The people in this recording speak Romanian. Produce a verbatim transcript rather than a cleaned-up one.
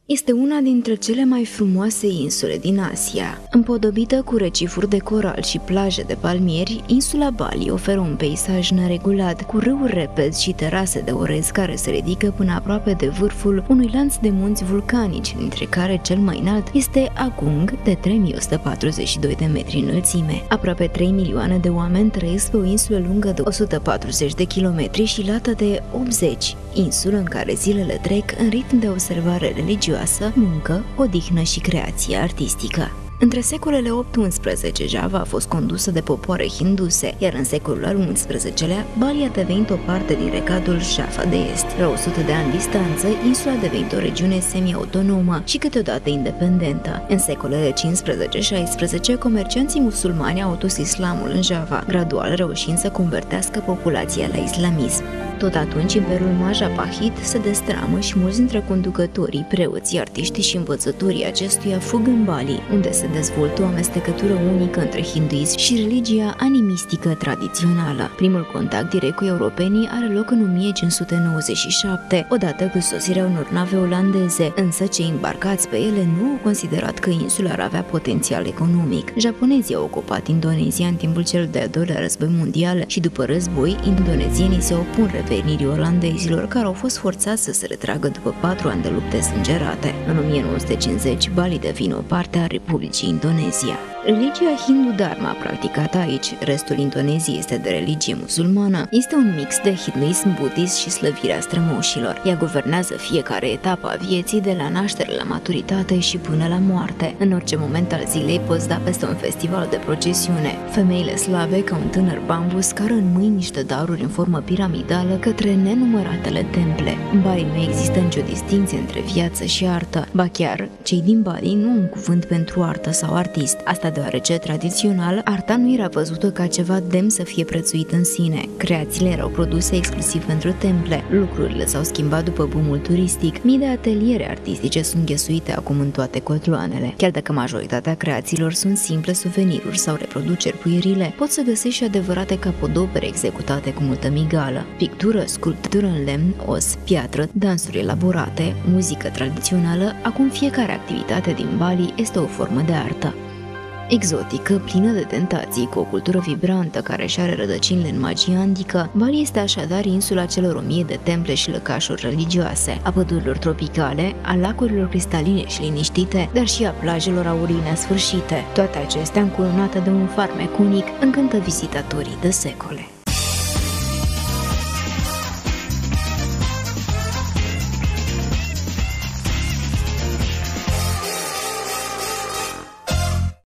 Este una dintre cele mai frumoase insule din Asia. Împodobită cu recifuri de coral și plaje de palmieri, insula Bali oferă un peisaj neregulat, cu râuri repezi și terase de orez care se ridică până aproape de vârful unui lanț de munți vulcanici, dintre care cel mai înalt este Agung, de trei mii o sută patruzeci și doi de metri înălțime. Aproape trei milioane de oameni trăiesc pe o insulă lungă de o sută patruzeci de kilometri și lată de optzeci, insulă în care zilele trec în ritm de observare religioasă, muncă, odihnă și creație artistică. Între secolele opt unsprezece, Java a fost condusă de popoare hinduse, iar în secolul al unsprezecelea, Bali a devenit o parte din regatul Java de Est. La o sută de ani distanță, insula a devenit o regiune semi-autonomă și câteodată independentă. În secolele cincisprezece șaisprezece, comercianții musulmani au adus islamul în Java, gradual reușind să convertească populația la islamism. Tot atunci, Imperiul Majapahit se destramă și mulți dintre conducătorii, preoții, artiștii și învățătorii acestuia fug în Bali, unde se dezvoltă o amestecătură unică între hinduism și religia animistică tradițională. Primul contact direct cu europenii are loc în o mie cinci sute nouăzeci și șapte, odată cu sosirea unor nave olandeze, însă cei îmbarcați pe ele nu au considerat că insula ar avea potențial economic. Japonezii au ocupat Indonezia în timpul cel de-al doilea război mondial și după război, indonezienii se opun revenirii olandezilor, care au fost forțați să se retragă după patru ani de lupte sângerate. În o mie nouă sute cincizeci, Bali devine o parte a Republicii Indonezia. Religia hindu-dharma practicată aici, restul Indoneziei este de religie musulmană, este un mix de hinduism, budism și slăvirea strămoșilor. Ea guvernează fiecare etapă a vieții, de la naștere la maturitate și până la moarte. În orice moment al zilei poți da peste un festival de procesiune. Femeile slave, ca un tânăr bambus, cară în mâini niște daruri în formă piramidală către nenumăratele temple. În Bali nu există nicio distinție între viață și artă, ba chiar, cei din Bali nu au un cuvânt pentru artă sau artist. Asta deoarece, tradițional, arta nu era văzută ca ceva demn să fie prețuit în sine. Creațiile erau produse exclusiv pentru temple. Lucrurile s-au schimbat după boomul turistic. Mii de ateliere artistice sunt ghesuite acum în toate cotloanele. Chiar dacă majoritatea creațiilor sunt simple suveniruri sau reproduceri puierile, poți să găsești și adevărate capodopere executate cu multă migală. Pictură, sculptură în lemn, os, piatră, dansuri elaborate, muzică tradițională, acum fiecare activitate din Bali este o formă de artă. Exotică, plină de tentații, cu o cultură vibrantă care își are rădăcinile în magia antică, Bali este așadar insula celor o mie de temple și lăcașuri religioase, a pădurilor tropicale, a lacurilor cristaline și liniștite, dar și a plajelor aurii nesfârșite. Toate acestea, încununate de un farmec unic, încântă vizitatorii de secole.